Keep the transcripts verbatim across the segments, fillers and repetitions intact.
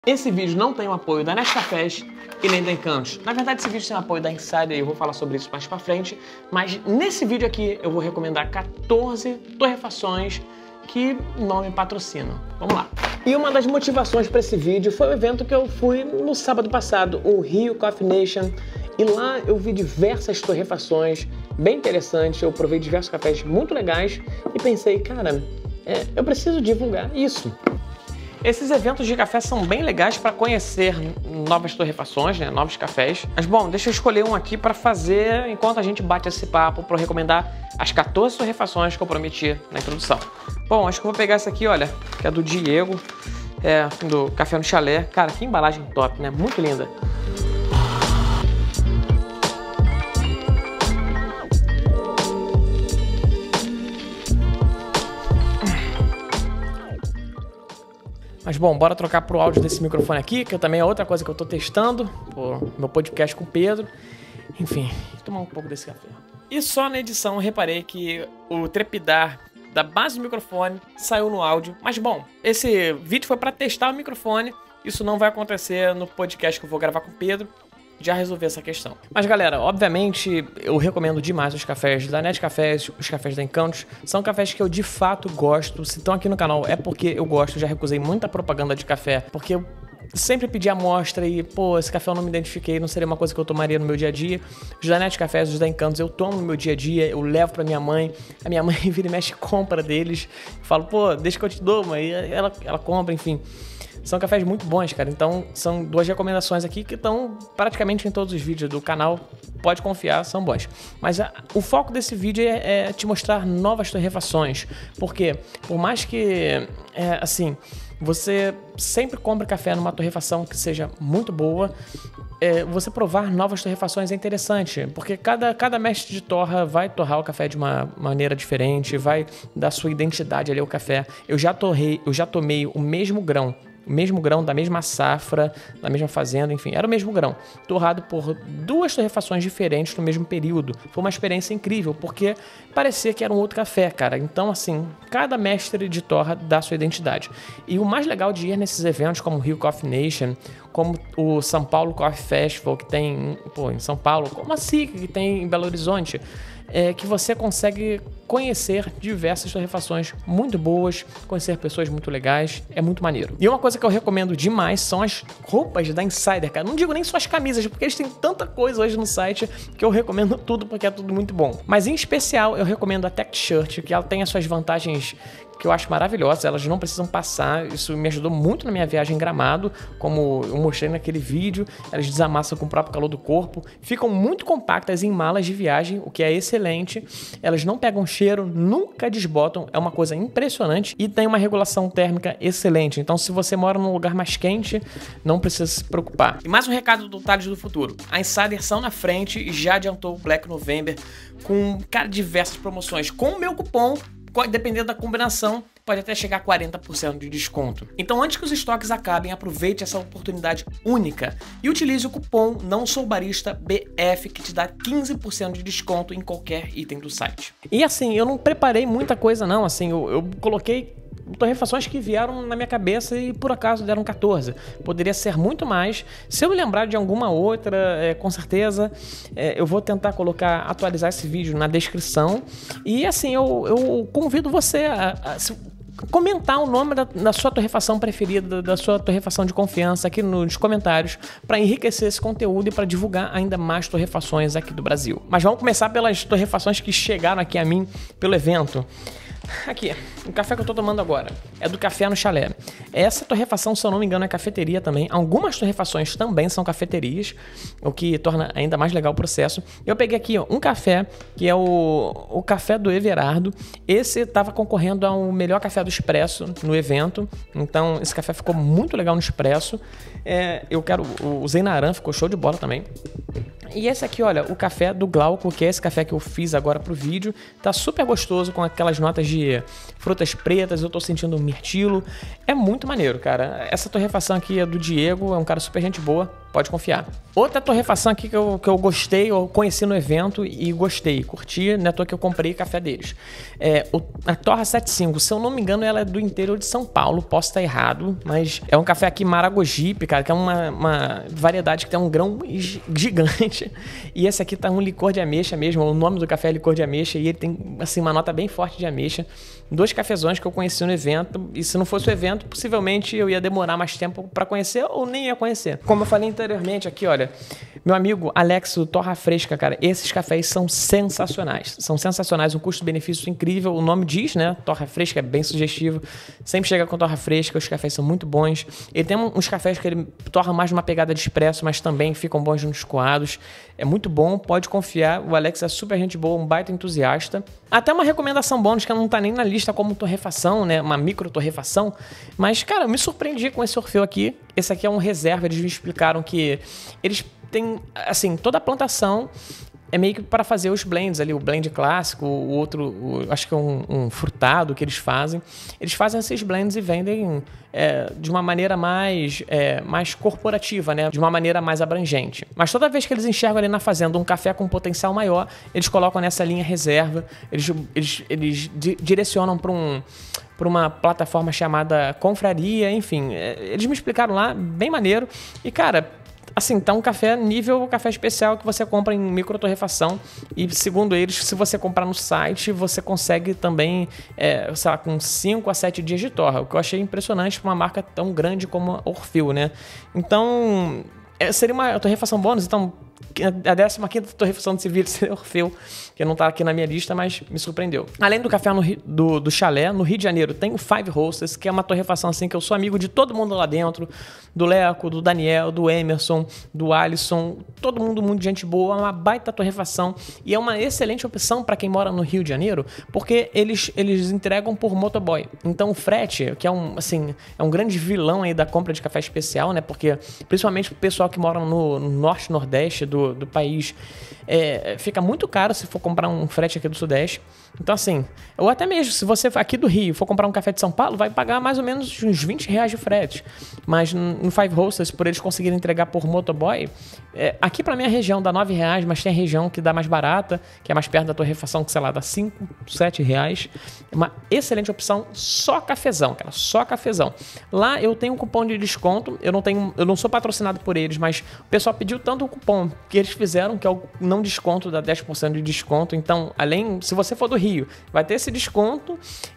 Esse vídeo não tem o apoio da Nescafés e nem da Encantos. Na verdade, esse vídeo tem o apoio da Insider e eu vou falar sobre isso mais pra frente. Mas nesse vídeo aqui eu vou recomendar quatorze torrefações que não me patrocinam. Vamos lá. E uma das motivações para esse vídeo foi o evento que eu fui no sábado passado, o Rio Coffee Nation. E lá eu vi diversas torrefações bem interessantes, eu provei diversos cafés muito legais e pensei, cara, é, eu preciso divulgar isso. Esses eventos de café são bem legais para conhecer novas torrefações, né, novos cafés. Mas bom, deixa eu escolher um aqui para fazer enquanto a gente bate esse papo, para eu recomendar as quatorze torrefações que eu prometi na introdução. Bom, acho que eu vou pegar essa aqui, olha, que é do Diego, é, do Café no Chalé. Cara, que embalagem top, né? Muito linda. Mas bom, bora trocar pro áudio desse microfone aqui, que também é outra coisa que eu tô testando, pro meu podcast com o Pedro. Enfim, vou tomar um pouco desse café. E só na edição eu reparei que o trepidar da base do microfone saiu no áudio. Mas bom, esse vídeo foi para testar o microfone, isso não vai acontecer no podcast que eu vou gravar com o Pedro. Já resolvi essa questão. Mas galera, obviamente eu recomendo demais os cafés da Nescafés, os cafés da Encantos. São cafés que eu de fato gosto. Se estão aqui no canal é porque eu gosto. Já recusei muita propaganda de café, porque eu sempre pedi amostra e, pô, esse café eu não me identifiquei, não seria uma coisa que eu tomaria no meu dia a dia. Os da Nescafés, os da Encantos, eu tomo no meu dia a dia, eu levo pra minha mãe. A minha mãe vira e mexe compra deles. Eu falo, pô, deixa que eu te dou, mãe. E ela, ela compra, enfim. São cafés muito bons, cara. Então, são duas recomendações aqui que estão praticamente em todos os vídeos do canal. Pode confiar, são bons. Mas a, o foco desse vídeo é, é te mostrar novas torrefações. Porque, por mais que, é, assim, você sempre compre café numa torrefação que seja muito boa, é, você provar novas torrefações é interessante. Porque cada, cada mestre de torra vai torrar o café de uma maneira diferente, vai dar sua identidade ali ao café. Eu já torrei, eu já tomei o mesmo grão. O mesmo grão, da mesma safra, da mesma fazenda, enfim, era o mesmo grão, torrado por duas torrefações diferentes no mesmo período. Foi uma experiência incrível, porque parecia que era um outro café, cara. Então, assim, cada mestre de torra dá sua identidade. E o mais legal de ir nesses eventos, como o Rio Coffee Nation, como o São Paulo Coffee Festival, que tem, pô, em São Paulo, como a S I C, que tem em Belo Horizonte, é que você consegue conhecer diversas torrefações muito boas, conhecer pessoas muito legais, é muito maneiro. E uma coisa que eu recomendo demais são as roupas da Insider, cara. Não digo nem só as camisas, porque eles têm tanta coisa hoje no site que eu recomendo tudo, porque é tudo muito bom. Mas em especial eu recomendo a Tech Shirt, que ela tem as suas vantagens que eu acho maravilhosas, elas não precisam passar, isso me ajudou muito na minha viagem em Gramado, como eu mostrei naquele vídeo, elas desamassam com o próprio calor do corpo, ficam muito compactas em malas de viagem, o que é excelente, elas não pegam cheiro, nunca desbotam, é uma coisa impressionante e tem uma regulação térmica excelente, então se você mora num lugar mais quente, não precisa se preocupar. E mais um recado do Thales do Futuro, a Insider são na frente e já adiantou o Black November com, cara, diversas promoções, com o meu cupom, dependendo da combinação, pode até chegar a quarenta por cento de desconto. Então, antes que os estoques acabem, aproveite essa oportunidade única e utilize o cupom Não Sou Barista B F, que te dá quinze por cento de desconto em qualquer item do site. E assim, eu não preparei muita coisa não, assim, eu, eu coloquei torrefações que vieram na minha cabeça e por acaso deram quatorze. Poderia ser muito mais. Se eu me lembrar de alguma outra, é, com certeza, é, eu vou tentar colocar, atualizar esse vídeo na descrição. E assim, eu, eu convido você a, a se, comentar o nome da, da sua torrefação preferida, da sua torrefação de confiança aqui nos comentários para enriquecer esse conteúdo e para divulgar ainda mais torrefações aqui do Brasil. Mas vamos começar pelas torrefações que chegaram aqui a mim pelo evento. Aqui, o café que eu tô tomando agora é do Café no Chalé. Essa torrefação, se eu não me engano, é cafeteria também. Algumas torrefações também são cafeterias, o que torna ainda mais legal o processo. Eu peguei aqui ó, um café, que é o, o café do Everardo. Esse tava concorrendo ao melhor café do Expresso no evento. Então, esse café ficou muito legal no Expresso. É, eu quero... O Zeinaran ficou show de bola também. E esse aqui, olha, o café do Glauco, que é esse café que eu fiz agora pro vídeo, tá super gostoso, com aquelas notas de frutas pretas, eu tô sentindo mirtilo, é muito maneiro, cara. Essa torrefação aqui é do Diego, é um cara super gente boa, pode confiar. Outra torrefação aqui que eu, que eu gostei, eu conheci no evento e gostei, curti, né, tô que eu comprei café deles. É, o, a Torra setenta e cinco, se eu não me engano, ela é do interior de São Paulo, posso estar errado, mas é um café aqui Maragogipe, cara, que é uma, uma variedade que tem um grão gigante. E esse aqui tá um licor de ameixa mesmo, o nome do café é licor de ameixa, e ele tem, assim, uma nota bem forte de ameixa. Dois cafezões que eu conheci no evento, e se não fosse o evento, possivelmente eu ia demorar mais tempo para conhecer ou nem ia conhecer. Como eu falei anteriormente aqui, olha, meu amigo Alex do Torra Fresca, cara, esses cafés são sensacionais. São sensacionais, um custo-benefício incrível, o nome diz, né? Torra Fresca é bem sugestivo, sempre chega com Torra Fresca, os cafés são muito bons. Ele tem uns cafés que ele torra mais uma pegada de expresso, mas também ficam bons nos coados. É muito bom, pode confiar, o Alex é super gente boa, um baita entusiasta. Até uma recomendação bônus que não tá nem na lista como torrefação, né? Uma micro torrefação. Mas, cara, eu me surpreendi com esse Orfeu aqui. Esse aqui é um reserva, eles me explicaram que eles têm, assim, toda a plantação é meio que para fazer os blends ali, o blend clássico, o outro, o, acho que é um, um frutado que eles fazem. Eles fazem esses blends e vendem é, de uma maneira mais, é, mais corporativa, né? De uma maneira mais abrangente. Mas toda vez que eles enxergam ali na fazenda um café com potencial maior, eles colocam nessa linha reserva, eles, eles, eles di direcionam para um... por uma plataforma chamada Confraria, enfim. Eles me explicaram lá, bem maneiro. E, cara, assim, tá um café nível café especial que você compra em micro torrefação. E, segundo eles, se você comprar no site, você consegue também, é, sei lá, com cinco a sete dias de torra. O que eu achei impressionante para uma marca tão grande como a Orfeu, né? Então, é, seria uma torrefação bônus, então... A décima quinta torrefação desse vídeo seria Orfeu, que não tá aqui na minha lista, mas me surpreendeu. Além do café no, do, do chalé, no Rio de Janeiro tem o Five Roasters, que é uma torrefação assim que eu sou amigo de todo mundo lá dentro, do Leco, do Daniel, do Emerson, do Alisson, todo mundo muito gente boa, uma baita torrefação e é uma excelente opção para quem mora no Rio de Janeiro, porque eles, eles entregam por motoboy. Então o frete, que é um, assim, é um grande vilão aí da compra de café especial, né? Porque principalmente o pessoal que mora no, no norte e nordeste do, do país, é, fica muito caro se for comprar um frete aqui do Sudeste. Então assim, ou até mesmo se você aqui do Rio for comprar um café de São Paulo, vai pagar mais ou menos uns vinte reais de frete. Mas no Five Roasters, por eles conseguirem entregar por motoboy, é, aqui pra minha região dá nove reais, mas tem a região que dá mais barata, que é mais perto da torrefação, que sei lá, dá cinco, sete reais. É uma excelente opção, só cafezão, cara, só cafezão. Lá eu tenho um cupom de desconto, eu não tenho, eu não sou patrocinado por eles, mas o pessoal pediu tanto o cupom que eles fizeram, que é o não desconto, dá dez por cento de desconto. Então, além, se você for do Rio, vai ter esse desconto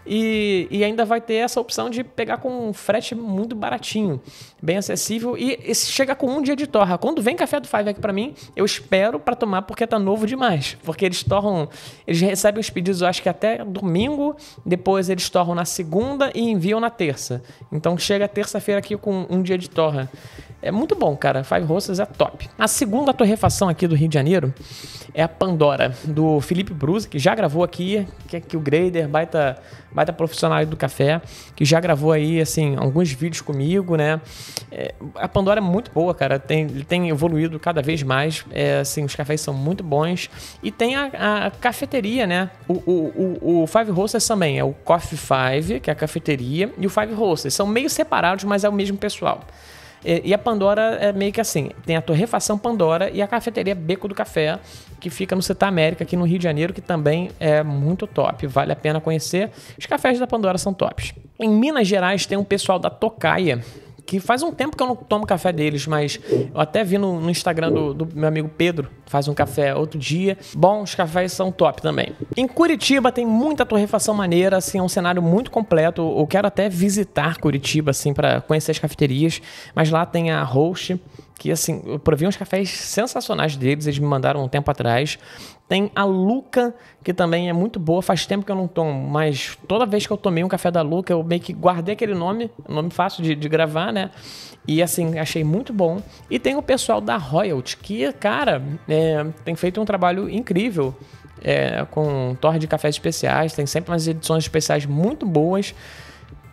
e, e ainda vai ter essa opção de pegar com um frete muito baratinho, bem acessível, e, e chega com um dia de torra. Quando vem café do Five aqui pra mim, eu espero pra tomar, porque tá novo demais, porque eles torram, eles recebem os pedidos, eu acho que até domingo, depois eles torram na segunda e enviam na terça. Então chega terça-feira aqui com um dia de torra. É muito bom, cara. Five Roasters é top. A segunda torrefação aqui do Rio de Janeiro é a Pandora, do Felipe Bruce, que já gravou aqui, que é que o grader, baita, baita profissional do café, que já gravou aí, assim, alguns vídeos comigo, né? É, a Pandora é muito boa, cara. Tem, ele tem evoluído cada vez mais. É, assim, os cafés são muito bons. E tem a, a cafeteria, né? O, o, o, o Five Roasters também. É o Coffee Five, que é a cafeteria, e o Five Roasters. São meio separados, mas é o mesmo pessoal. E a Pandora é meio que assim, tem a torrefação Pandora e a cafeteria Beco do Café, que fica no Città América, aqui no Rio de Janeiro, que também é muito top, vale a pena conhecer. Os cafés da Pandora são tops. Em Minas Gerais tem um pessoal da Tocaia, que faz um tempo que eu não tomo café deles, mas eu até vi no, no Instagram do, do meu amigo Pedro, faz um café outro dia. Bom, os cafés são top também. Em Curitiba tem muita torrefação maneira, assim, é um cenário muito completo. Eu quero até visitar Curitiba, assim, para conhecer as cafeterias, mas lá tem a Roast, que, assim, eu provei uns cafés sensacionais deles, eles me mandaram um tempo atrás. Tem a Luca, que também é muito boa, faz tempo que eu não tomo, mas toda vez que eu tomei um café da Luca, eu meio que guardei aquele nome, nome fácil de, de gravar, né? E assim, achei muito bom. E tem o pessoal da Royalty, que, cara, é, tem feito um trabalho incrível é, com torre de cafés especiais, tem sempre umas edições especiais muito boas.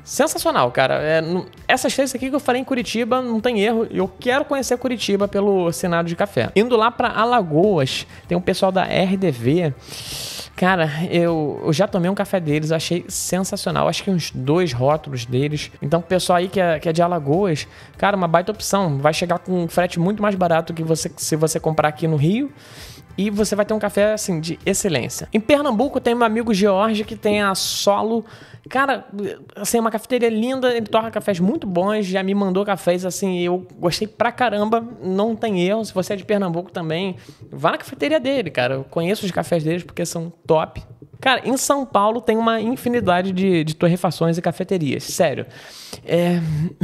sensacional, cara. É, não, essas três aqui que eu falei em Curitiba, não tem erro. Eu quero conhecer Curitiba pelo cenário de café. Indo lá pra Alagoas, tem um pessoal da R D V. Cara, eu, eu já tomei um café deles, achei sensacional. Acho que uns dois rótulos deles. Então, o pessoal aí que é, que é de Alagoas, cara, uma baita opção. Vai chegar com um frete muito mais barato que você, se você comprar aqui no Rio. E você vai ter um café, assim, de excelência. Em Pernambuco tem meu amigo George, que tem a Solo. Cara, assim, é uma cafeteria linda, ele torna cafés muito bons, já me mandou cafés, assim, eu gostei pra caramba, não tem erro. Se você é de Pernambuco também, vá na cafeteria dele, cara. Eu conheço os cafés deles porque são top. Cara, em São Paulo tem uma infinidade de, de torrefações e cafeterias, sério. É...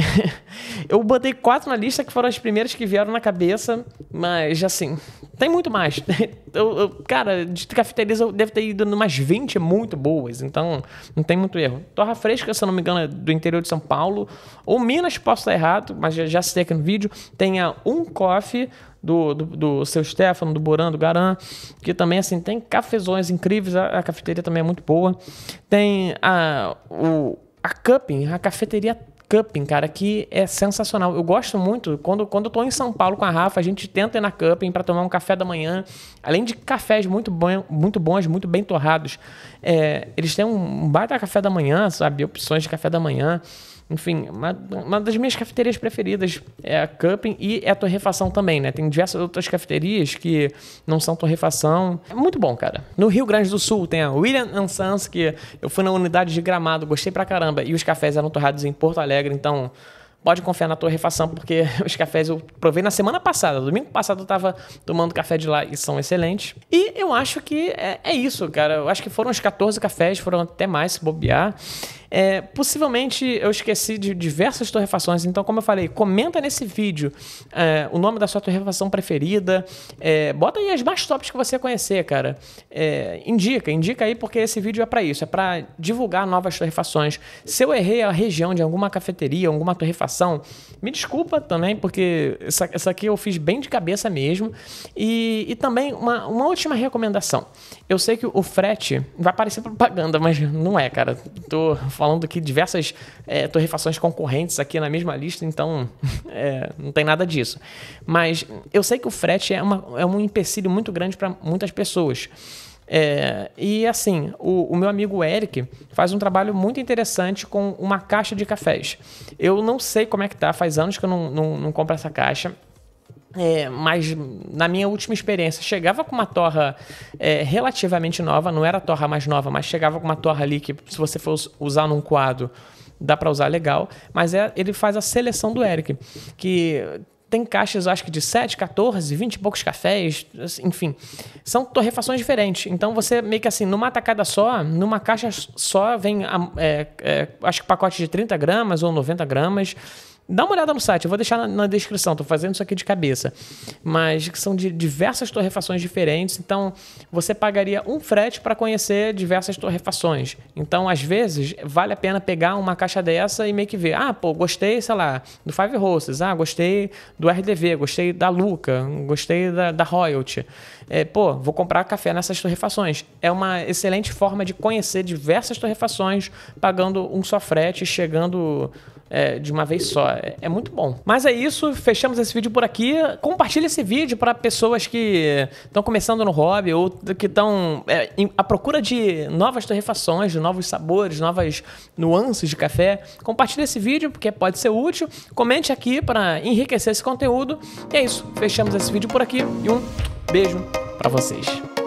eu botei quatro na lista que foram as primeiras que vieram na cabeça, mas assim, tem muito mais. Eu, eu, cara, de cafeterias eu devo ter ido umas vinte muito boas, então não tem muito erro. Torra Fresca, se eu não me engano, é do interior de São Paulo, ou Minas, posso estar errado, mas já, já citei aqui no vídeo. Tem a Um Coffee, do, do, do seu Stefano, do Boran, do Garan, que também, assim, tem cafezões incríveis, a, a cafeteria também é muito boa. Tem a, o, a Cupping, a cafeteria Cupping, cara, que é sensacional. Eu gosto muito, quando, quando eu tô em São Paulo com a Rafa, a gente tenta ir na Cupping para tomar um café da manhã, além de cafés muito, bom, muito bons, muito bem torrados. É, eles têm um baita café da manhã, sabe, opções de café da manhã. Enfim, uma, uma das minhas cafeterias preferidas é a Cupping e é a torrefação também, né? Tem diversas outras cafeterias que não são torrefação. É muito bom, cara. No Rio Grande do Sul tem a William and Sons, que eu fui na unidade de Gramado, gostei pra caramba. E os cafés eram torrados em Porto Alegre, então pode confiar na torrefação, porque os cafés eu provei na semana passada. Domingo passado eu tava tomando café de lá e são excelentes. E eu acho que é, é isso, cara. Eu acho que foram uns quatorze cafés, foram até mais se bobear. É, possivelmente eu esqueci de diversas torrefações, então, como eu falei, comenta nesse vídeo é, o nome da sua torrefação preferida, é, bota aí as mais tops que você conhecer, cara. É, indica, indica aí, porque esse vídeo é para isso, é para divulgar novas torrefações. Se eu errei a região de alguma cafeteria, alguma torrefação, me desculpa também, porque essa, essa aqui eu fiz bem de cabeça mesmo. E, e também uma, uma última recomendação. Eu sei que o frete vai parecer propaganda, mas não é, cara. Tô falando aqui diversas é, torrefações concorrentes aqui na mesma lista, então é, não tem nada disso. Mas eu sei que o frete é, uma, é um empecilho muito grande para muitas pessoas. É, e assim, o, o meu amigo Eric faz um trabalho muito interessante com uma caixa de cafés. Eu não sei como é que tá, faz anos que eu não, não, não compro essa caixa. É, mas na minha última experiência chegava com uma torra é, relativamente nova, não era a torra mais nova, mas chegava com uma torra ali que se você for usar num quadro dá para usar legal, mas é, ele faz a seleção do Eric, que tem caixas, acho que de sete, quatorze, vinte e poucos cafés, enfim, são torrefações diferentes. Então você meio que assim, numa tacada só, numa caixa só vem é, é, acho que pacote de trinta gramas ou noventa gramas. Dá uma olhada no site, eu vou deixar na, na descrição, tô fazendo isso aqui de cabeça. Mas que são de diversas torrefações diferentes, então você pagaria um frete para conhecer diversas torrefações. Então, às vezes, vale a pena pegar uma caixa dessa e meio que ver, ah, pô, gostei, sei lá, do Five Roses, ah, gostei do R D V, gostei da Luca, gostei da, da Royalty. É, pô, vou comprar café nessas torrefações. É uma excelente forma de conhecer diversas torrefações, pagando um só frete, chegando é, de uma vez só. É, é muito bom. Mas é isso, fechamos esse vídeo por aqui. Compartilhe esse vídeo para pessoas que estão começando no hobby ou que estão é, à procura de novas torrefações, de novos sabores, novas nuances de café. Compartilhe esse vídeo porque pode ser útil. Comente aqui para enriquecer esse conteúdo. E é isso, fechamos esse vídeo por aqui e um beijo para vocês.